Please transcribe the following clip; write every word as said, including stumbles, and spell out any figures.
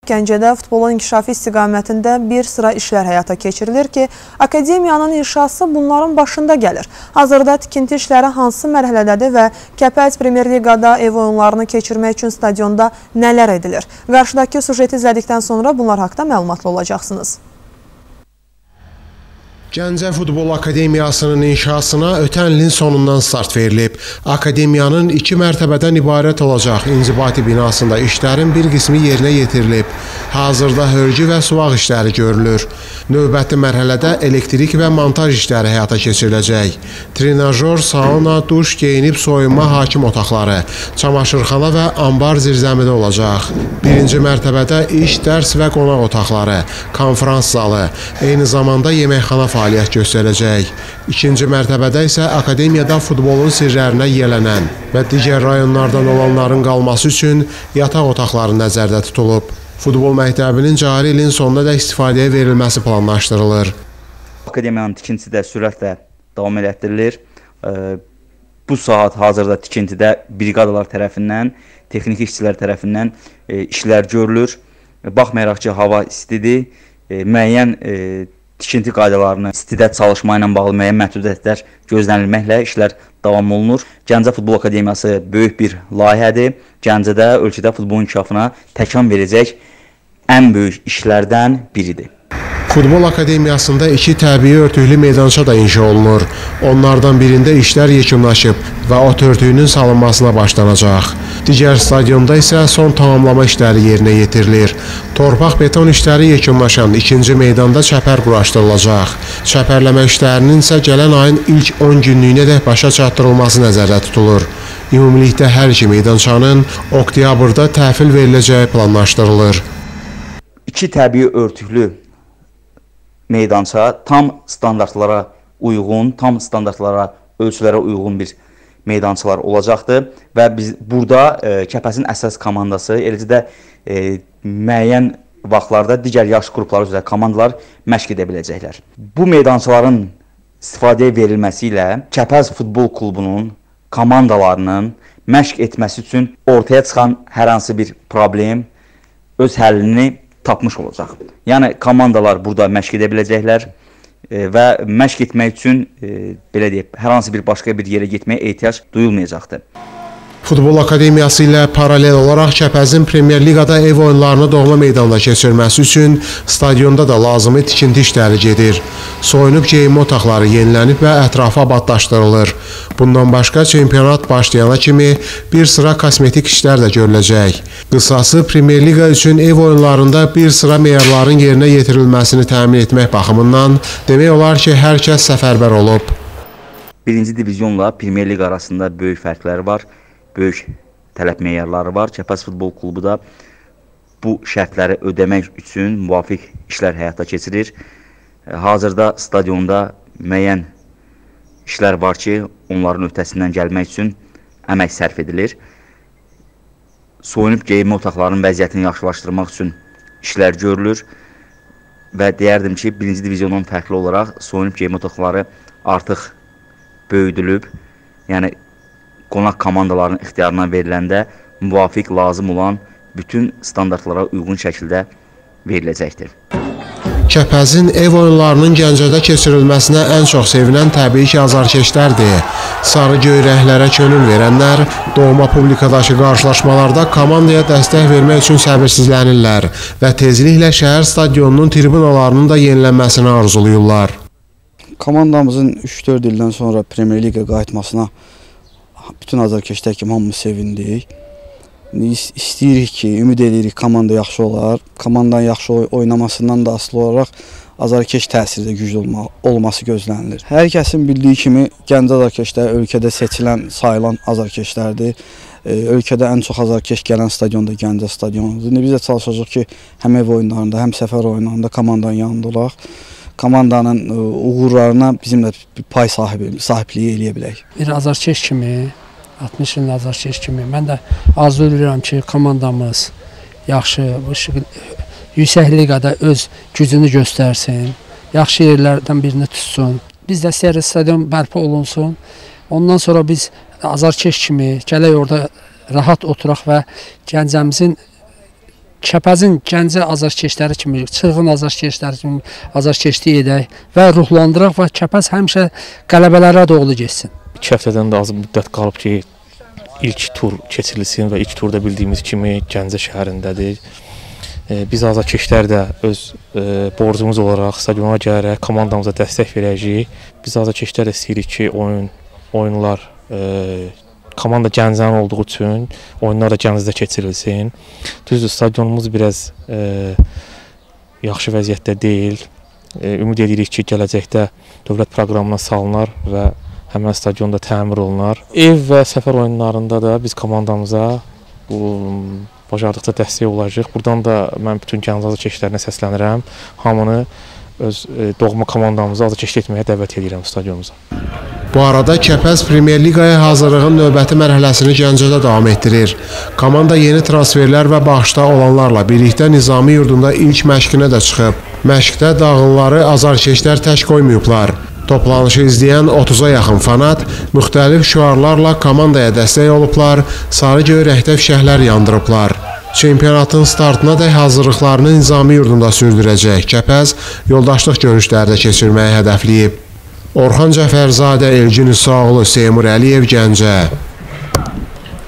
Gəncədə futbolun inkişafı istiqamətində bir sıra işlər həyata keçirilir ki, akademiyanın inşası bunların başında gəlir. Hazırda tikinti işləri hansı mərhələdədir və Kəpəz Premyer Liqada ev oyunlarını keçirmək üçün stadionda nələr edilir? Qarşıdakı sujeti izlədikdən sonra bunlar haqda məlumatlı olacaqsınız. Gəncə Futbol Akademiyasının inşasına ötən ilin sonundan start verilib. Akademiyanın iki mərtəbədən ibarət olacaq inzibati binasında işlərin bir qismi yerinə yetirilib. Hazırda hörgü və suvaq işləri görülür. Növbəti mərhələdə elektrik və montaj işləri həyata keçiriləcək. Trenajör, sauna, duş, geyinib soyunma hakim otaqları, çamaşırxana və ambar zirzəmidi olacaq. Birinci mərtəbədə iş, dərs və qonaq otaqları, konferans zalı, eyni zamanda yeməkxana fəaliyyət göstərəcək. İkinci mərtəbədə isə akademiyada futbolun sirlərinə yiyələnən və digər rayonlardan olanların qalması üçün yataq otaqları nəzərdə tutulub. Futbol məktəbinin cari ilin sonuna da istifadəyə verilməsi planlaşdırılır. Akademiyanın tikintisi də sürətlə davam elətdirilir. Bu saat hazırda tikintidə briqadalar tərəfindən, texniki işçilər tərəfindən işlər görülür. Baxmayaraq ki, hava istidir, müəyyən tikinti qaydalarını, istidə çalışma ilə bağlı müəyyən məhdudiyyətlər gözlənilməklə işlər davam olunur. Gəncə Futbol Akademiyası böyük bir layihədir. Gəncədə ölkədə futbol inkişafına təkan verəcək ən böyük işlərdən biridir. Futbol Akademiyasında iki təbii örtüklü meydança da inşa olunur. Onlardan birində işlər yekunlaşıb və ot örtüyünün salınmasına başlanacaq. Digər stadionda isə son tamamlama işləri yerinə yetirilir. Torpaq beton işləri yekunlaşan ikinci meydanda çəpər quraşdırılacaq. Çəpərləmə işlərinin isə gələn ayın ilk on günlüyünə də başa çatdırılması nəzərdə tutulur. Ümumilikdə hər iki meydançanın oktyabrda təhvil veriləcəyi planlaşdırılır. İki təbii örtüklü meydança tam standartlara uyğun, tam standartlara, ölçülərə uyğun bir meydançalar olacaqdır və biz burada e, Kəpəzin əsas komandası, eləcə də e, müəyyən vaxtlarda digər yaş qrupları üzrə komandalar məşq edə biləcəklər. Bu meydançaların istifadəyə verilməsi ilə Kəpəz Futbol Klubunun komandalarının məşq etməsi üçün ortaya çıxan hər hansı bir problem öz həllini tapmış olacaq. Yəni komandalar burada məşq edə biləcəklər e, və məşq etmək üçün e, belə deyək, hər hansı bir başqa bir yerə getməyə ehtiyac duyulmayacaqdır. Futbol Akademiyası ilə paralel olaraq Kəpəzin Premyer Liqada ev oyunlarını doğma meydanda keçirməsi üçün stadionda da lazımi tikinti işləri gedir. Soyunub geyinmə otaqları yenilənib və ətrafı abadlaşdırılır. Bundan başqa çempionat başlayana kimi bir sıra kosmetik işlər də görüləcək. Qısası Premyer Liqa üçün ev oyunlarında bir sıra meyarların yerinə yetirilməsini təmin etmək baxımından demək olar ki, hər kəs səfərbər olub. Birinci divizyonla Premyer Liqa arasında böyük fərqlər var. Böyük tələb meyarları var. Kəpəz Futbol Klubu da bu şərtləri ödəmək üçün müvafiq işlər həyata keçirir. Hazırda stadionda müəyyən işlər var ki, onların öhdəsindən gəlmək üçün əmək sərf edilir. Soyunub geyinmə otaqlarının vəziyyətini yaxşılaşdırmaq üçün işlər görülür və deyərdim ki, birinci divizyondan fərqli olaraq soyunub geyinmə otaqları artıq böyüdülüb. Yəni qonaq komandalarının ixtiyarına veriləndə müvafiq lazım olan bütün standartlara uyğun şəkildə veriləcəkdir. Kəpəzin ev oyunlarının Gəncədə keçirilməsinə ən çox sevinən təbii ki, azarkeşlərdir. Sarı göy rənglərə könül verənlər doğma publikadakı qarşılaşmalarda komandaya dəstək vermək üçün səbirsizlənirlər və tezliklə şəhər stadionunun tribunalarının da yenilənməsini arzulayırlar. Komandamızın üç dörd ildən sonra Premyer Liqa qayıtmasına bütün azarkeşlər kimi hamımız sevindik. İstəyirik ki, ümid edirik komanda yaxşı olar. Komandanın yaxşı oynamasından da asılı olaraq azarkeş təsirdə güclü olma, olması gözlənilir. Hər kəsin bildiyi kimi Gəncə azarkeşlər ölkədə seçilən, sayılan azarkeşlərdir. Ölkədə ən çox azarkeş gələn stadion da Gəncə stadionudur. Biz də çalışacağıq ki, həm ev oyunlarında, həm səfər oyunlarında komandanın yanında olaq. Komandanın uğurlarına bizimlə pay sahibi, sahibliyi eləyə bilək. Bir azarkeş kimi, altmış ilin azarkeş kimi, mən də arzu edirəm ki, komandamız yaxşı, yüksək liqada öz gücünü göstərsin, yaxşı yerlərdən birini tutsun. Bizdə seyir stadion bərpa olunsun, ondan sonra biz azarkeş kimi gələk orada rahat oturaq və Gəncəmizin Kəpəzin Gəncə azarkeşləri kimi, çılğın azarkeşləri kimi azarkeşlik edək və ruhlandıraq və Kəpəz həmişə qələbələrə doğru getsin. İki həftədən də az müddət qalıb ki, ilk tur keçirilsin və ilk turda bildiyimiz kimi Gəncə şəhərindədir. Biz azarkeşlər də öz borcumuz olaraq stadiona gələrək komandamıza dəstək verəcəyik. Biz azarkeşlər də istəyirik ki, oyun, oyunlar komanda Gəncənin olduğu üçün oyunlar da Gəncədə keçirilsin. Düzdür, stadionumuz biraz e, yaxşı vəziyyətdə deyil. E, ümid edirik ki, gələcəkdə dövlət proqramına salınar və həmən stadion da təmir olunar. Ev və səfər oyunlarında da biz komandamıza bu bacardıqca dəstək olacaq. Buradan da mən bütün Gəncə azarkeşlərinə səslənirəm. Hamını öz e, doğma komandamızı azarkeşlik etməyə dəvət edirəm stadionumuza. Bu arada Kəpəz Premyer Liqaya hazırlığın növbəti mərhələsini Gəncədə davam etdirir. Komanda yeni transferlər və bağışda olanlarla birlikdə Nizami yurdunda ilk məşqinə də çıxıb. Məşqdə dağılları azarkeşlər tək qoymayıblar. Toplanışı izləyən otuza yaxın fanat müxtəlif şüarlarla komandaya dəstək olublar, sarı-göy rəngdə fişəklər yandırıblar. Çempionatın startına da hazırlıqlarını Nizami yurdunda sürdürəcək. Kəpəz yoldaşlıq görüşləri də keçirməyi hədəfləyib. Orxan Cəfərzadə, Elgin İsaqlı, Seymur Əliyev, Gəncə.